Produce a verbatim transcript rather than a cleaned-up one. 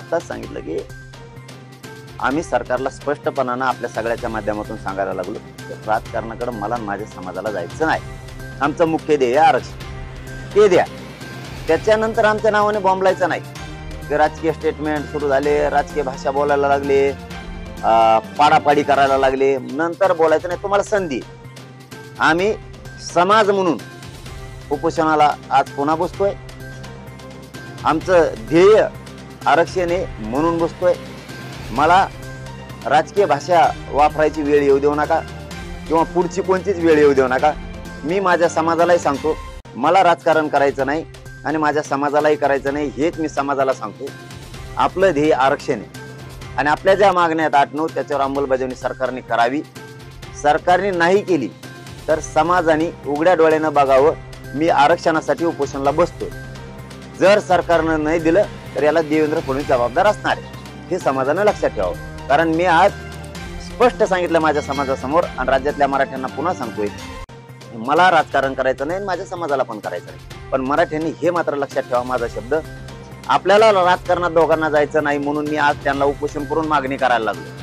आत्ताच सांगितलं की आम्ही सरकारला स्पष्टपणानं आपल्या सगळ्याच्या माध्यमातून सांगायला लागलो की राजकारणाकडे मला आणि माझ्या समाजाला जायचं नाही. आमचं मुख्य ध्येय आरक्षण, ते द्या. त्याच्यानंतर आमच्या नावाने बॉम्बलायचं नाही. राजकीय स्टेटमेंट सुरू झाले, राजकीय भाषा बोलायला लागले, पाडापाडी करायला लागले, नंतर बोलायचं नाही. तुम्हाला संधी, आम्ही समाज म्हणून उपोषणाला आज पुन्हा बसतोय. आमचं ध्येय आरक्षण आहे म्हणून बसतोय. मला राजकीय भाषा वापरायची वेळ येऊ देऊ नका किंवा पुढची कोणतीच वेळ येऊ देऊ नका. मी माझ्या समाजालाही सांगतो मला राजकारण करायचं नाही आणि माझ्या समाजालाही करायचं नाही, हेच मी समाजाला सांगतो. आपलं ध्येय आरक्षण आहे आणि आपल्या ज्या मागण्या आहेत आठ नऊ त्याच्यावर अंमलबजावणी सरकारने करावी. सरकारने नाही केली तर समाजाने उघड्या डोळ्यानं बघावं मी आरक्षणासाठी उपोषणाला बसतोय. जर सरकारनं नाही दिलं तर याला देवेंद्र फडणवीस जबाबदार असणार आहे, हे समाजानं लक्षात ठेवावं. कारण मी आज स्पष्ट सांगितलं माझ्या समाजासमोर आणि राज्यातल्या मराठ्यांना पुन्हा सांगतोय मला राजकारण करायचं नाही, माझ्या समाजाला पण करायचं नाही. पण मराठ्यांनी हे मात्र लक्षात ठेवा, माझा शब्द, आपल्याला राजकारणात दोघांना जायचं नाही म्हणून मी आज त्यांना उपोषण करून मागणी करायला लागलो.